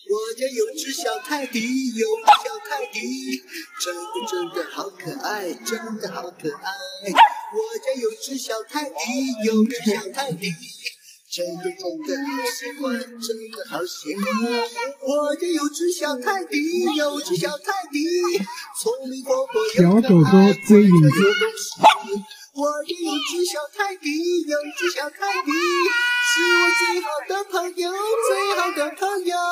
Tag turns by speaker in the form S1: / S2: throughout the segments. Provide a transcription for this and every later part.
S1: 我家有只小泰迪，有只小泰迪，真的好可爱，真的好可爱。我家有只小泰迪，有只小泰迪，真的好喜欢，真的好喜欢。我家有只小泰迪，有只小泰迪，聪明活泼又可爱，
S2: 小狗狗追影子。
S1: 我家有只小泰迪，有只小泰迪，是我最好的朋友，最好的朋友。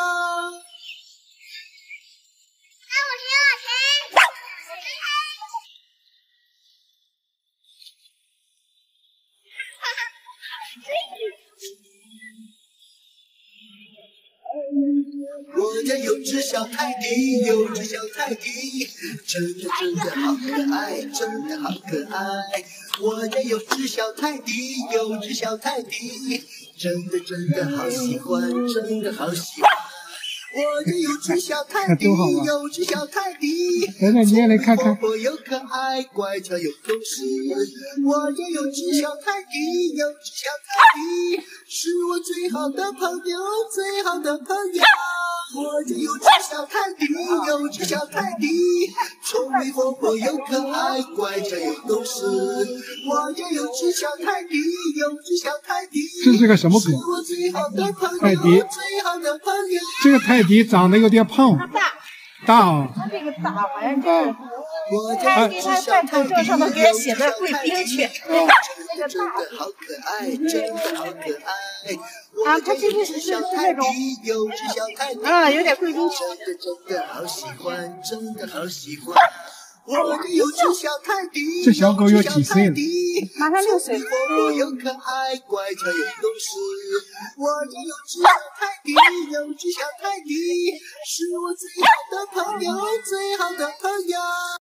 S1: 我家有只小泰迪，有只小泰迪，真的好可爱，真的好可爱。我家有只小泰迪，有只小泰迪，真的好喜欢，真的好喜欢。我家有只小泰迪，有只小泰迪，
S2: 等等，你也来看看。
S1: 活泼又可爱，乖巧又懂事。我家有只小泰迪，有只小泰迪，是我最好的朋友，最好的朋友。我家有只小泰迪，有只小泰迪，聪明活泼又可爱，乖巧又懂事。我家有只小泰迪，有只小泰迪，
S2: 这是个什么狗？泰迪。这个泰迪长得有点胖。大啊！
S3: 它这个大好像就是泰迪，它在口罩上头给人写的贵宾去。那个大。
S1: 好可爱，真的好可爱。
S3: 啊，它其实是那种，有点贵宾去。
S1: 真的好喜欢，真的好喜欢。我家有只小泰迪，
S2: 这小狗有几岁了？
S3: 马上6岁。
S1: 活泼又可爱，乖巧又懂事。我家有只小泰迪，有只小泰迪，是我最好的朋友，最好的朋友。